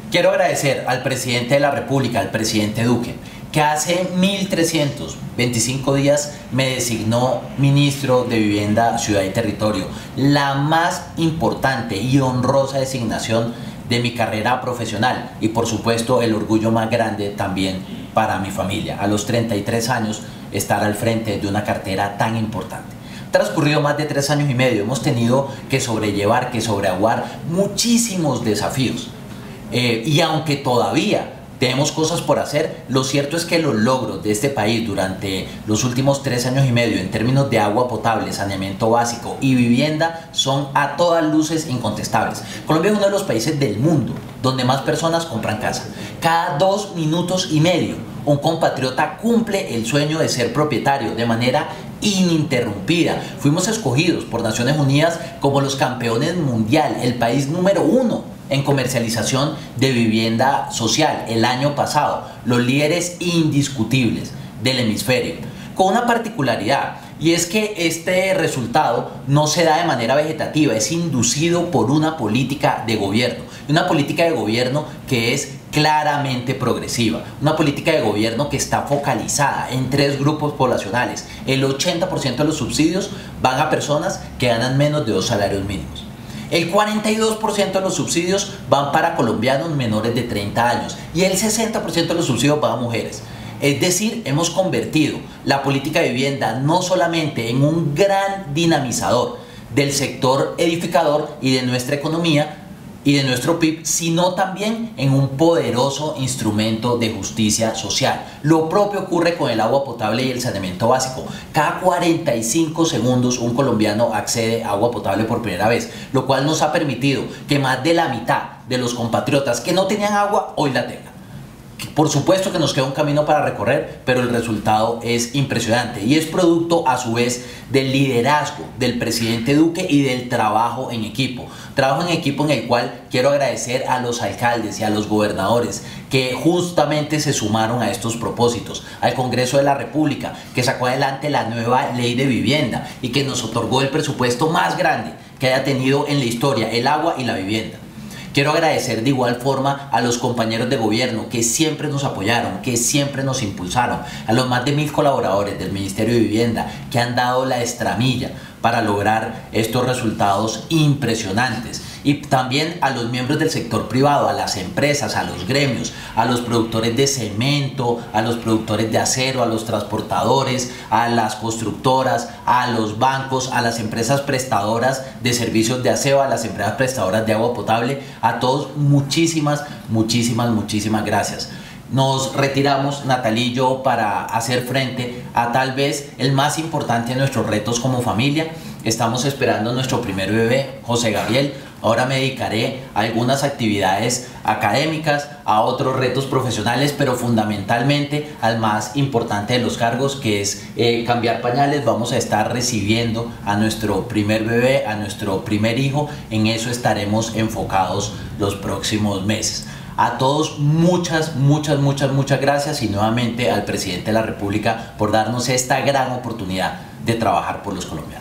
Quiero agradecer al presidente de la República, al presidente Duque, que hace 1325 días me designó ministro de Vivienda, Ciudad y Territorio, la más importante y honrosa designación de mi carrera profesional y por supuesto el orgullo más grande también para mi familia. A los 33 años estar al frente de una cartera tan importante. Transcurrido más de 3 años y medio, hemos tenido que sobrellevar, que sobreaguar muchísimos desafíos. Y aunque todavía tenemos cosas por hacer, lo cierto es que los logros de este país durante los últimos 3 años y medio en términos de agua potable, saneamiento básico y vivienda son a todas luces incontestables. Colombia es uno de los países del mundo donde más personas compran casa. Cada 2 minutos y medio un compatriota cumple el sueño de ser propietario de manera ininterrumpida. Fuimos escogidos por Naciones Unidas como los campeones mundial, el país número 1 en comercialización de vivienda social el año pasado, los líderes indiscutibles del hemisferio, con una particularidad, y es que este resultado no se da de manera vegetativa, es inducido por una política de gobierno, que es claramente progresiva, una política de gobierno que está focalizada en 3 grupos poblacionales. El 80% de los subsidios van a personas que ganan menos de 2 salarios mínimos. El 42% de los subsidios van para colombianos menores de 30 años y el 60% de los subsidios van a mujeres. Es decir, hemos convertido la política de vivienda no solamente en un gran dinamizador del sector edificador y de nuestra economía y de nuestro PIB, sino también en un poderoso instrumento de justicia social. Lo propio ocurre con el agua potable y el saneamiento básico. Cada 45 segundos un colombiano accede a agua potable por primera vez, lo cual nos ha permitido que más de la mitad de los compatriotas que no tenían agua hoy la tengan. Por supuesto que nos queda un camino para recorrer, pero el resultado es impresionante y es producto a su vez del liderazgo del presidente Duque y del trabajo en equipo. Trabajo en equipo en el cual quiero agradecer a los alcaldes y a los gobernadores que justamente se sumaron a estos propósitos, al Congreso de la República que sacó adelante la nueva ley de vivienda y que nos otorgó el presupuesto más grande que haya tenido en la historia, el agua y la vivienda. Quiero agradecer de igual forma a los compañeros de gobierno que siempre nos apoyaron, que siempre nos impulsaron, a los más de 1000 colaboradores del Ministerio de Vivienda que han dado la extramilla para lograr estos resultados impresionantes, y también a los miembros del sector privado, a las empresas, a los gremios, a los productores de cemento, a los productores de acero, a los transportadores, a las constructoras, a los bancos, a las empresas prestadoras de servicios de aseo, a las empresas prestadoras de agua potable. A todos muchísimas gracias. Nos retiramos, Natalie y yo, para hacer frente a tal vez el más importante de nuestros retos como familia. Estamos esperando nuestro primer bebé, José Gabriel. Ahora me dedicaré a algunas actividades académicas, a otros retos profesionales, pero fundamentalmente al más importante de los cargos, que es cambiar pañales. Vamos a estar recibiendo a nuestro primer bebé, a nuestro primer hijo. En eso estaremos enfocados los próximos meses. A todos muchas gracias, y nuevamente al presidente de la República por darnos esta gran oportunidad de trabajar por los colombianos.